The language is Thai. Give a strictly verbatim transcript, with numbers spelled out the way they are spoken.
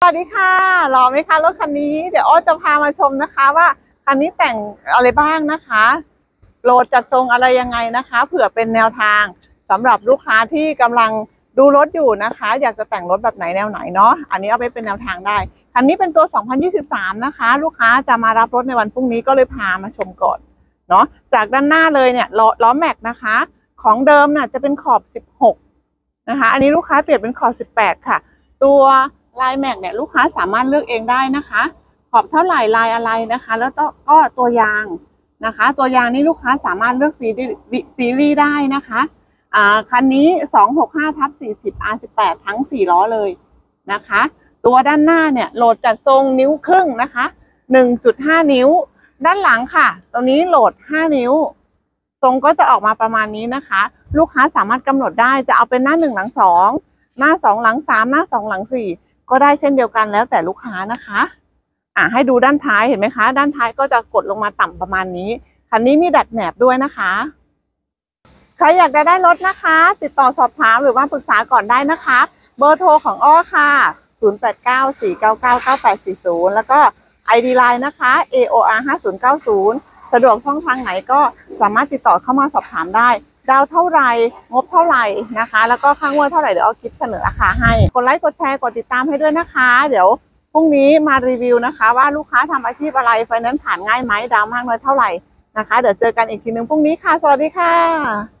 วัสดีค่ะรอไหมคะรถคันนี้เดี๋ยวอ้อจะพามาชมนะคะว่าคันนี้แต่งอะไรบ้างนะคะโหลดจัดทรงอะไรยังไงนะคะเผื่อเป็นแนวทางสำหรับลูกค้าที่กำลังดูรถอยู่นะคะอยากจะแต่งรถแบบไหนแนวไหนเนาะอันนี้เอาไปเป็นแนวทางได้คันนี้เป็นตัวสองพันยี่สิบสามนะคะลูกค้าจะมารับรถในวันพรุ่งนี้ก็เลยพามาชมก่อนเนาะจากด้านหน้าเลยเนี่ยล้อล้อแม็กนะคะของเดิมน่ะจะเป็นขอบสิบหกนะคะอันนี้ลูกค้าเปลี่ยนเป็นขอบสิบแปดค่ะตัวลายแม็กเนี่ยลูกค้าสามารถเลือกเองได้นะคะขอบเท่าไหร่ลายอะไรนะคะแล้วก็ตัวยางนะคะตัวยางนี่ลูกค้าสามารถเลือกซีรีส์ได้นะคะอ่าคันนี้ สองหกห้าทับสี่สิบ อาร์ สิบแปด ทั้งสี่ล้อเลยนะคะตัวด้านหน้าเนี่ยโหลดจัดทรงนิ้วครึ่งนะคะ หนึ่งจุดห้า นิ้วด้านหลังค่ะตรงนี้โหลดห้านิ้วทรงก็จะออกมาประมาณนี้นะคะลูกค้าสามารถกำหนดได้จะเอาเป็นหน้าหนึ่งหลังสองหน้าสองหลังสามหน้าสองหลังสี่ก็ได้เช่นเดียวกันแล้วแต่ลูกค้านะคะอ่ะให้ดูด้านท้ายเห็นไหมคะด้านท้ายก็จะกดลงมาต่ำประมาณนี้คันนี้มีดัดแหนบด้วยนะคะใครอยากจะได้รถนะคะติดต่อสอบถามหรือว่าปรึกษาก่อนได้นะคะเบอร์โทรของอ้อค่ะศูนย์ แปด เก้า สี่ เก้า เก้า เก้า แปด สี่ ศูนย์แล้วก็ ไอ ดี ไลน์ นะคะ เอ โอ อาร์ ห้า ศูนย์ เก้า ศูนย์สะดวกช่องทางไหนก็สามารถติดต่อเข้ามาสอบถามได้ดาวเท่าไหร่งบเท่าไหร่นะคะแล้วก็ค่างวดเท่าไหร่เดี๋ยวเอาคลิปเสนอราคาให้กดไลค์กดแชร์กดติดตามให้ด้วยนะคะเดี๋ยวพรุ่งนี้มารีวิวนะคะว่าลูกค้าทำอาชีพอะไรไฟแนนซ์ผ่านง่ายไหมดาวมากน้อยเท่าไหร่นะคะเดี๋ยวเจอกันอีกทีนึงพรุ่งนี้ค่ะสวัสดีค่ะ